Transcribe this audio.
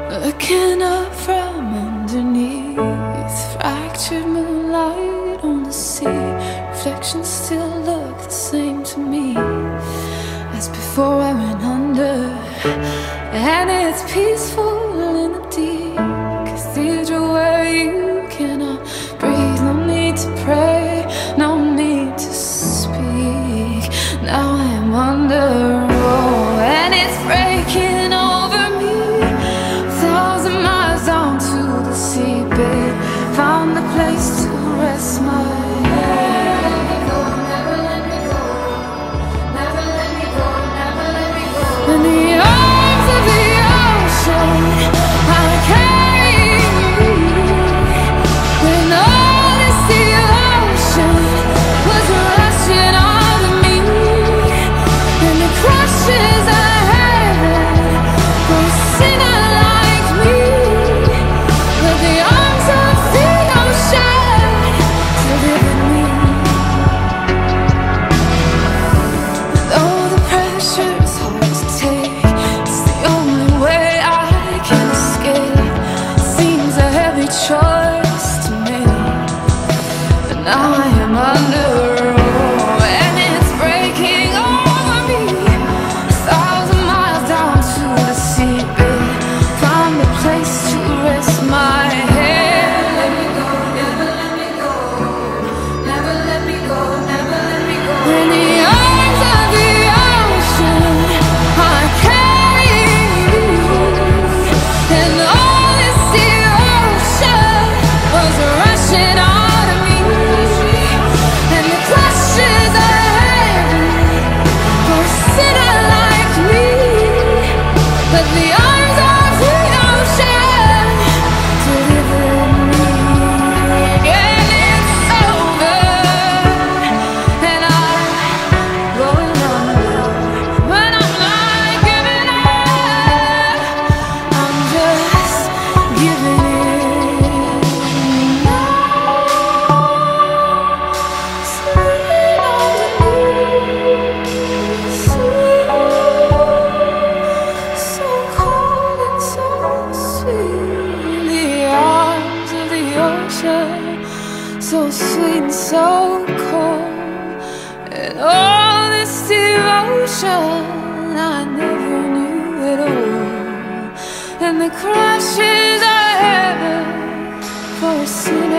Looking up from underneath, fractured moonlight on the sea. Reflections still look the same to me as before I went under. And it's peaceful in the deep cathedral where you cannot breathe. No need to pray, no need to speak. Now I'm under, oh, and it's breaking over me. 1,000 miles down to the seabed, found a place to rest my head. Never let me go, never let me go, never let me go, never let me go. In the arms of the ocean, I carry you. When all this devotion was rushing out of me, and the crushes I had for a sinner like me, let the arms of the ocean deliver me. Though the pressure's hard to take, it's the only way I can escape. Seems a heavy choice to make, but now I am under, oh, and it's breaking over me. 1,000 miles down to the seabed, found a place to rest my head. Never let me go, never let me go, never let me go, never let me go. In the arms of the ocean, I carry you, and all this devotion was rushing out of me, and the crushes I had for a sinner like me, let the arms of the ocean deliver me. And it's over, and I'm going under, but I'm not giving up. I'm just giving in now. Sleeping underneath, so cold and so sweet. In the arms of the ocean, so sweet and so cold. And all this devotion I never knew at all. And the crushes I had for a sinner